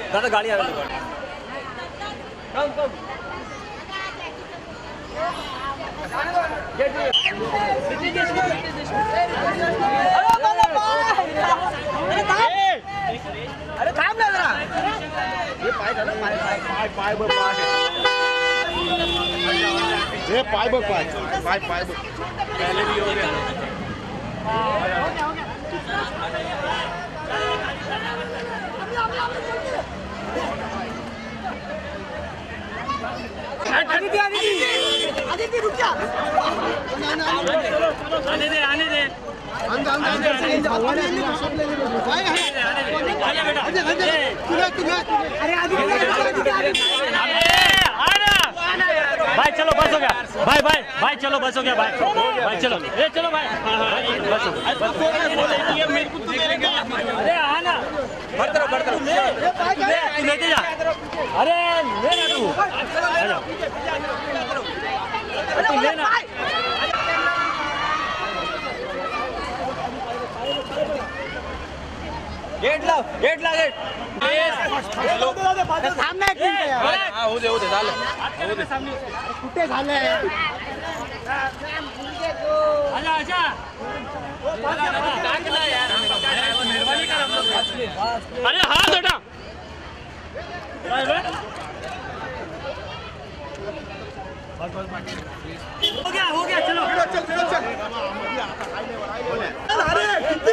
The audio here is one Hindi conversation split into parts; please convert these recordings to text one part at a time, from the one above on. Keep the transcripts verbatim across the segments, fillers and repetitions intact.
दादा गाड़ी आ रही है। कम कम अरे थांब ना जरा ये पाय झालं पाय पाय पाय बघ पाय हे पाय बघ पाय पाय पाय बघ पहले भी हो गया हो गया हो गया आदित्य आदित्य आदित्य रुक जा आने दे आने दे अंदर अंदर आने बेटा तुझे तुझे अरे आदित्य भाई चलो बस हो गया भाई भाई भाई चलो बस हो गया भाई भाई चलो ए चलो भाई बस हो गया मेरे को तू देख अरे आना बढ़ तरफ बढ़ तरफ तू लेके जा अरे ले ना तू आ जा तू ले ना गेट लाव गेट ला गेट सामने एक मिनिट यार हां हो दे हो दे झालं हो दे सामने कुठे झालंय आजा आजा टाकला यार मेहरबानी कर हम लोग अरे हाथ हटा बाय बाय बस बस हो गया हो गया चलो चल चल चल अरे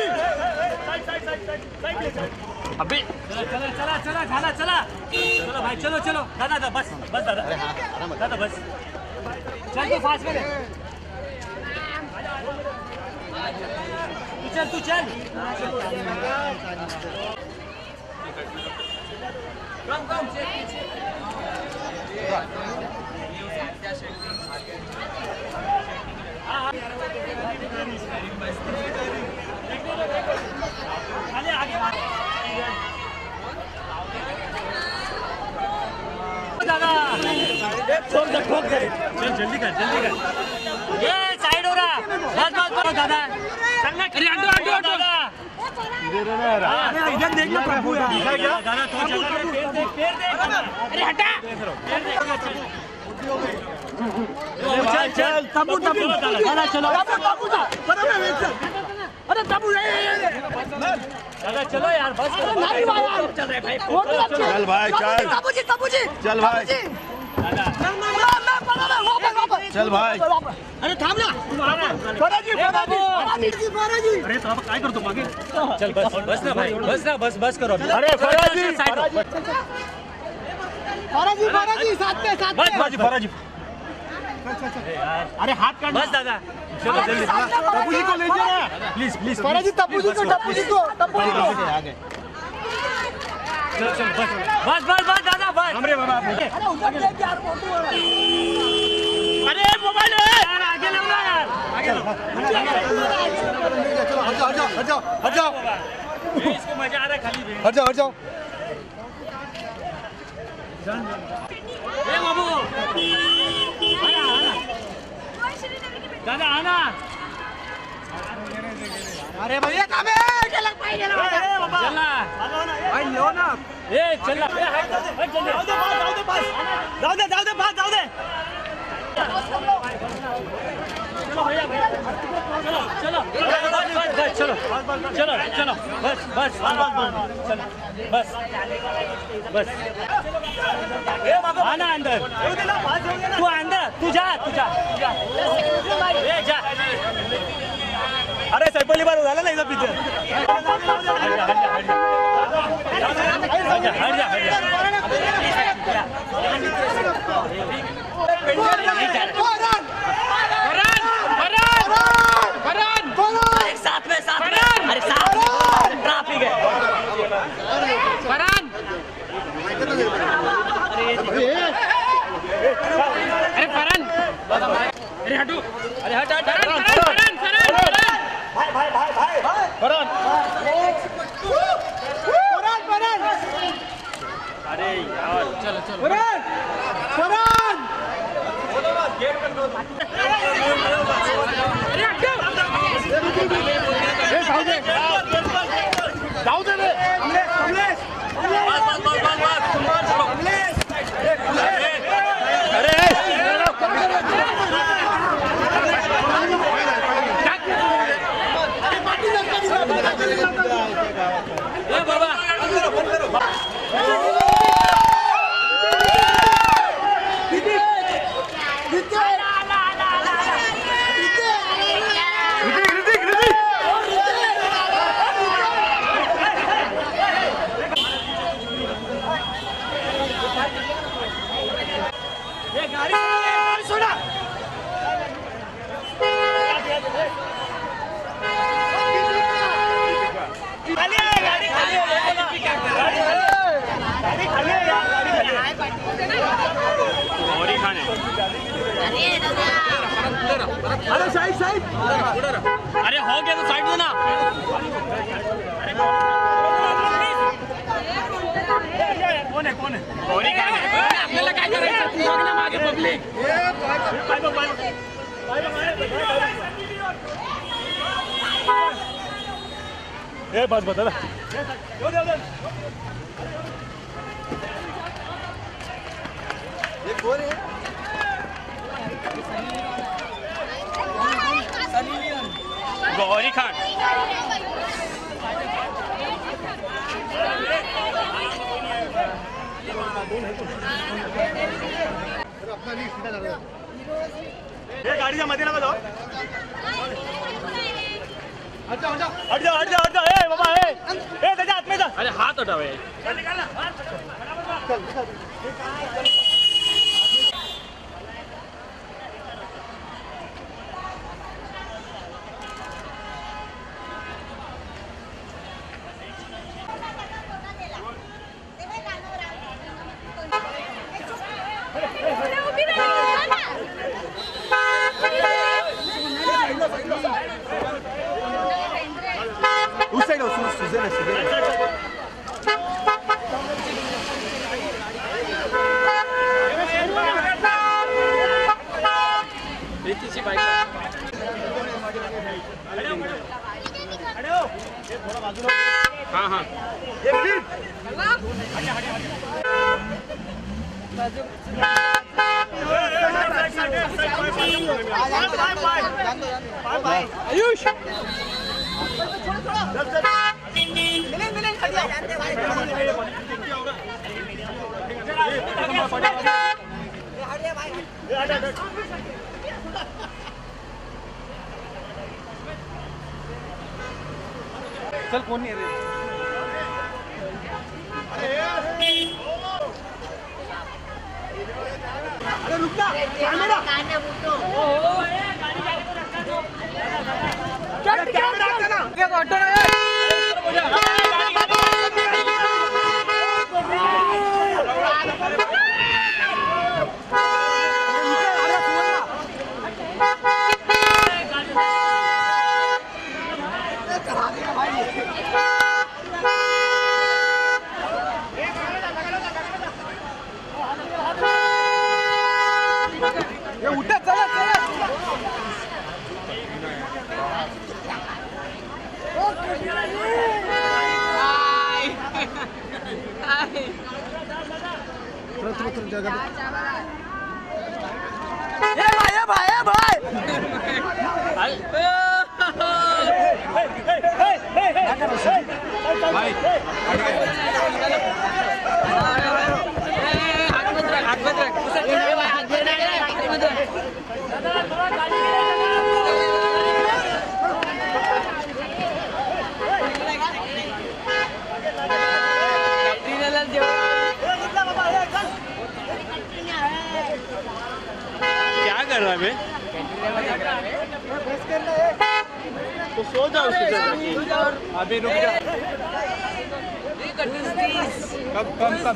अभी चला चला चला खाना चला चलो भाई चलो चलो दादा दादा बस बस दादा दादा बस चल तू फास्ट करे तू चल तू चल कम कम आगे आगे दादा ठोक दे ठोक दे चल जल्दी कर जल्दी कर ये साइड हो रहा बस बस करो दादा चलना अरे हटो हटो हटो दादा इधर है यार अरे इधर देख लो प्रभु यार दिखा क्या दादा तो चल पैर देख पैर देख अरे हटा पैर देख चल चल तबू तबू दादा चलो तबू जा बराबर वेट चल अरे तबू दादा चलो यार बस नहीं भाई चल रहे भाई चल भाई चल तबू जी तबू जी चल भाई दादा मैं पड़ा मैं वापस वापस चल भाई अरे थांब ना बड़ा जी बड़ा जी बड़ा जी अरे तो आप काय करतो मागे चल बस बस ना भाई बस ना बस बस करो अरे बड़ा जी बड़ा जी बड़ा जी साथ में साथ में बस बड़ा जी अरे हाथ काट बस दादा चलो जल्दी तब्बू जी को ले जाना प्लीज प्लीज बड़ा जी तब्बू जी को तब्बू जी को तब्बू जी को आगे चल चल बस बस बस बस दादा बस हमरे बाबा अरे उधर देख यार फोटो अरे मोबाइल यार आगे लो ना यार आगे लो चलो हट जाओ हट जाओ हट जाओ इसको मजा आ रहा है खाली हट जाओ हट जाओ ए बाबू दादा आना अरे भैया कब है चल भाई चल बाबा चल ना भाई लो ना ए चल ना हट जल्दी जाओ दे जाओ दे पास जाओ दे जाओ दे पास जाओ दे चलो भैया चलो चलो बस चलो चलो चलो बस बस बस बस बस आना अंदर तू अंदर तू जा तू जा ए जा अरे सर पहिली बार झालं ना इथं पिक्चर साथ में साथ में अरे साथ ट्रैफिक है फरहान अरे फरहान अरे हटो अरे हट हट फरहान फरहान फरहान भाई भाई भाई भाई फरहान अरे साइड साइड अरे हो गया तो साइड देना कौन है कौन है गोरी का आपल्याला काय करायचं तू बघ ना मागे पब्लिक बाय बाय बाय ए बस बस दादा यो दे दे ये कौन है गौरी खान ये गाड़ी मध्ये नका जाऊ हट जा हट जा हट जा हट जा हट जा ए बाबा ए ए त्याच्या आत में जा अरे हाथ हटावे चल निकाल ना चल चल उस साइड उस सुजन है सुजन बेटीची बाईक अरे ओ ये थोड़ा बाजूला हां हां एक मिनिट बाजू आयुष मिलें मिलें चल कौन नहीं रहे अरे रुक जा कैमरा कैमरा ना ये ऑटो ना ये उठा चला चला चल चल चल जगह ए भाई ए भाई ए भाई भाई हाथ मत रख हाथ मत रख क्या कर रहा है बे तो सो जाओ उसके साथ अभी रुक जा कब कब कब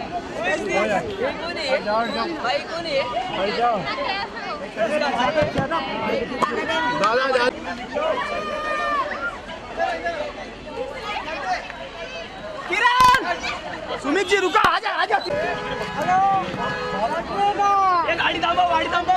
भाई कौन है भाई जाओ दादा दादा किरण सुमित जी रुका आजा आजा हेलो ये गाड़ी थांबव गाड़ी थांबव